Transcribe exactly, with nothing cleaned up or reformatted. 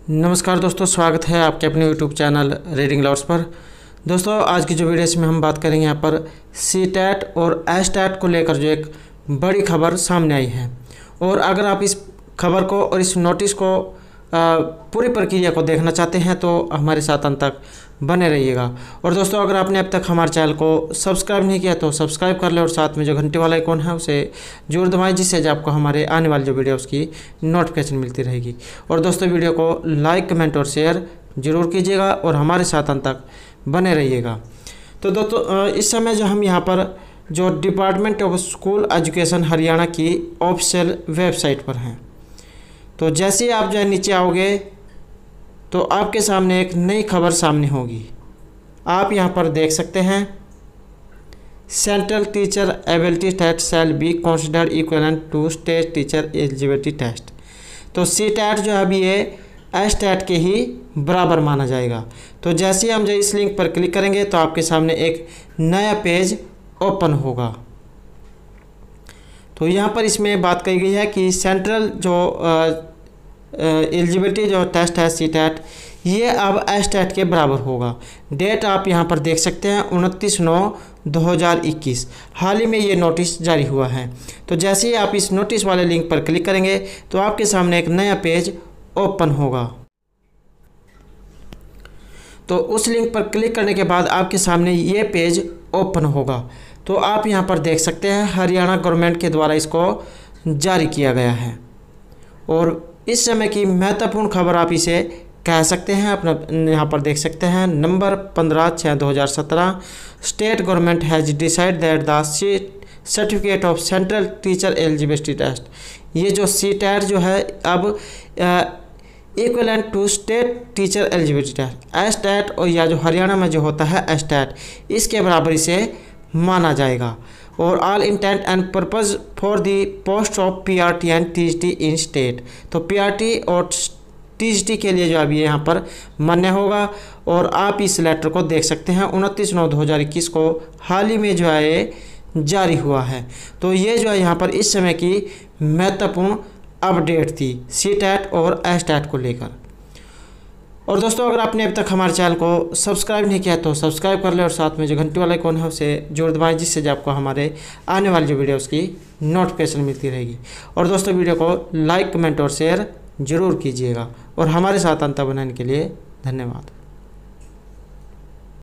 नमस्कार दोस्तों, स्वागत है आपके अपने यूट्यूब चैनल रीडिंग लवर्स पर। दोस्तों आज की जो वीडियो इसमें हम बात करेंगे यहाँ पर सी टैट और एस टैट को लेकर जो एक बड़ी खबर सामने आई है। और अगर आप इस खबर को और इस नोटिस को पूरी प्रक्रिया को देखना चाहते हैं तो हमारे साथ अंत तक बने रहिएगा। और दोस्तों अगर आपने अब तक हमारे चैनल को सब्सक्राइब नहीं किया तो सब्सक्राइब कर ले और साथ में जो घंटे वाला आइकॉन है उसे जरूर दबाएं, जिससे आपको हमारे आने वाली जो वीडियोस की नोटिफिकेशन मिलती रहेगी। और दोस्तों वीडियो को लाइक कमेंट और शेयर जरूर कीजिएगा और हमारे साथ अंत तक बने रहिएगा। तो दोस्तों इस समय जो हम यहाँ पर जो department of school education Haryana की ऑफिशियल वेबसाइट पर हैं, तो जैसे ही आप जो है नीचे आओगे तो आपके सामने एक नई खबर सामने होगी। आप यहाँ पर देख सकते हैं central teacher ability test shall be considered equivalent to state teacher eligibility test. तो सी टैट जो है अभी ये एस टैट के ही बराबर माना जाएगा। तो जैसे ही हम जो इस लिंक पर क्लिक करेंगे तो आपके सामने एक नया पेज ओपन होगा। तो यहाँ पर इसमें बात कही गई है कि सेंट्रल जो एलिजिबिलिटी जो टेस्ट है सी टैट, ये अब एस टैट के बराबर होगा। डेट आप यहाँ पर देख सकते हैं उनतीस नौ दो हज़ार इक्कीस। हाल ही में ये नोटिस जारी हुआ है। तो जैसे ही आप इस नोटिस वाले लिंक पर क्लिक करेंगे तो आपके सामने एक नया पेज ओपन होगा। तो उस लिंक पर क्लिक करने के बाद आपके सामने ये पेज ओपन होगा। तो आप यहाँ पर देख सकते हैं हरियाणा गवर्नमेंट के द्वारा इसको जारी किया गया है। और इस समय की महत्वपूर्ण खबर आप इसे कह सकते हैं। अपना यहाँ पर देख सकते हैं नंबर पंद्रह छः दो हज़ार सत्रह, state government has decide that the certificate of central teacher eligibility test. ये जो सी टैट जो है अब equivalent to state teacher eligibility test, STET और या जो हरियाणा में जो होता है एस टैट, इसके बराबर इसे माना जाएगा। और all intent and purpose for the post of PRT and TGT in state. तो पीआरटी और टीजीटी के लिए जो अभी यहाँ पर मान्य होगा। और आप इस लेटर को देख सकते हैं उनतीस नौ दो हज़ार इक्कीस को हाल ही में जो है ये जारी हुआ है। तो ये जो है यहाँ पर इस समय की महत्वपूर्ण अपडेट थी सी टैट और एस टैट को लेकर। और दोस्तों अगर आपने अब तक हमारे चैनल को सब्सक्राइब नहीं किया तो सब्सक्राइब कर ले और साथ में जो घंटे वाला आइकॉन है उसे जोड़ दबाएं, जिससे आपको हमारे आने वाली जो वीडियोस की नोटिफिकेशन मिलती रहेगी। और दोस्तों वीडियो को लाइक कमेंट और शेयर जरूर कीजिएगा और हमारे साथ अंत बनाने के लिए धन्यवाद।